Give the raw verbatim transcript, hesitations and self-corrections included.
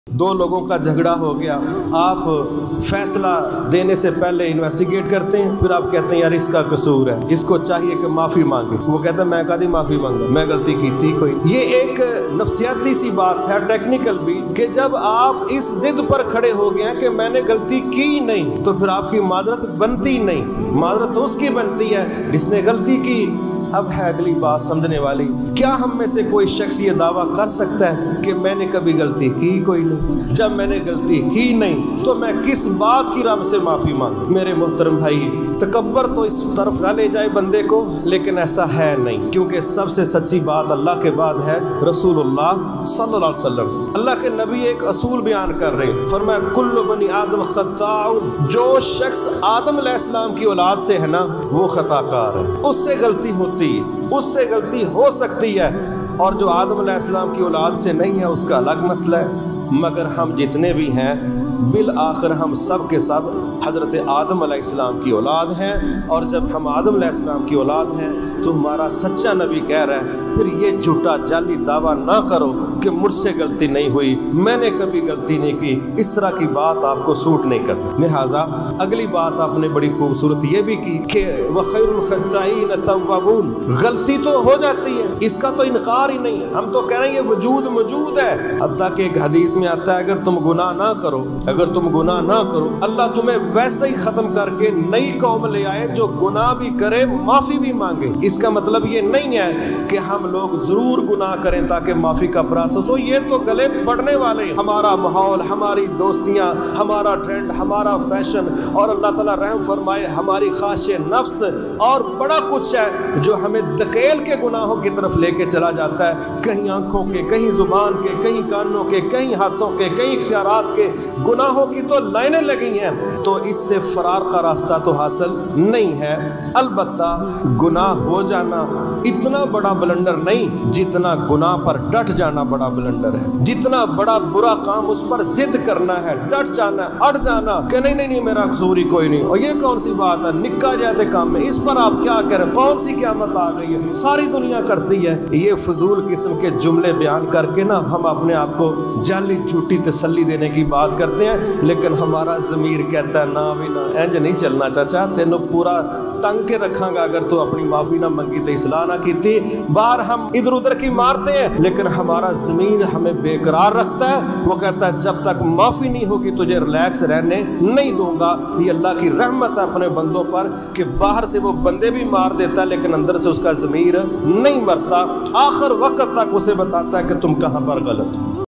दो लोगों का झगड़ा हो गया, आप फैसला देने से पहले इन्वेस्टिगेट करते हैं, फिर आप कहते हैं यार इसका कसूर है, इसको चाहिए कि माफ़ी मांगे। वो कहता है मैं कभी माफ़ी मांगा, मैं गलती की थी कोई। ये एक नफ्सियाती सी बात है, टेक्निकल भी, कि जब आप इस जिद पर खड़े हो गए हैं कि मैंने गलती की नहीं, तो फिर आपकी माजरत बनती नहीं। माजरत तो उसकी बनती है जिसने गलती की। अब है अगली बात समझने वाली, क्या हम में से कोई शख्स ये दावा कर सकता है कि मैंने कभी गलती की कोई नहीं? जब मैंने गलती की नहीं तो मैं किस बात की रब से माफ़ी मांगूं? मेरे मोहतरम भाई, तकब्बर तो इस तरफ न ले जाए बंदे को, लेकिन ऐसा है नहीं, क्योंकि सबसे सच्ची बात अल्लाह के बाद है रसूलुल्लाह सल्लल्लाहु अलैहि वसल्लम। अल्लाह के नबी एक असूल बयान कर रहे हैं, फरमाया कुल्लु बनी आदम खत्ताउन, जो शख्स आदम अलैहिस्सलाम की औलाद से है ना, वो खताकार है, उससे गलती होती, उससे गलती हो सकती है। और जो आदम अलैहिस्सलाम की औलाद से नहीं है उसका अलग मसला है। मगर हम जितने भी हैं बिल आखिर हम सब के सब हज़रत आदम अलैहिस्सलाम की औलाद हैं। और जब हम आदम अलैहिस्सलाम की औलाद हैं तो हमारा सच्चा नबी कह रहा है, फिर ये झूठा जाली दावा ना करो कि मुझसे गलती नहीं हुई, मैंने कभी गलती नहीं की। इस तरह की बात आपको सूट नहीं करती। लिहाजा अगली बात आपने बड़ी खूबसूरत ये भी की कि व खैरुल खत्ताईन तव्वाबून, गलती तो हो जाती है, इसका तो इनकार ही नहीं है। हम तो कह रहे हैं ये वजूद मौजूद है। हत्ता कि एक हदीस में आता है, अगर तुम गुनाह ना करो, अगर तुम गुनाह ना करो, अल्लाह तुम्हें वैसे ही ख़त्म करके नई कौम ले आए जो गुनाह भी करे माफ़ी भी मांगे। इसका मतलब ये नहीं है कि हम लोग ज़रूर गुनाह करें ताकि माफ़ी का प्रोसेस हो, ये तो गले पड़ने वाले। हमारा माहौल, हमारी दोस्तियाँ, हमारा ट्रेंड, हमारा फैशन, और अल्लाह ताला रहम फरमाए हमारी ख्वाहिश नफ्स, और बड़ा कुछ है जो हमें धकेल के गुनाहों की तरफ लेके चला जाता है। कहीं आँखों के, कहीं ज़ुबान के, कहीं कानों के, कहीं हाथों के, कहीं इख्तियारात के गुनाहों की तो लाइनें लगी हैं। तो इससे फरार का रास्ता तो हासिल नहीं है। अलबत्ता गुनाह हो जाना इतना बड़ा ब्लंडर नहीं जितना गुनाह पर डट जाना बड़ा ब्लंडर है। जितना बड़ा बुरा काम उस पर जिद करना है, डट जाना, अड़ जाना कि नहीं नहीं नहीं मेरा कसूर ही कोई नहीं, और ये कौन सी बात है, निक्का जाते काम में, इस पर आप क्या कह रहे हैं, कौन सी क़यामत आ गई है, सारी दुनिया करती है। ये फजूल किस्म के जुमले बयान करके ना हम अपने आप को जाली झूठी तसल्ली देने की बात करते हैं, लेकिन हमारा ज़मीर कहता है ना भी ना, इंज नहीं चलना चाचा, तेनों पूरा टंग के रखांगा अगर तो अपनी माफ़ी ना मंगी तो इसलाह ना की थी। बाहर हम इधर उधर की मारते हैं, लेकिन हमारा ज़मीर हमें बेकरार रखता है। वो कहता है जब तक माफ़ी नहीं होगी तुझे रिलैक्स रहने नहीं दूंगा। ये अल्लाह की रहमत है अपने बंदों पर कि बाहर से वो बंदे भी मार देता है लेकिन अंदर से उसका ज़मीर नहीं मरता। आखिर वक्त तक उसे बताता है कि तुम कहाँ पर गलत हो।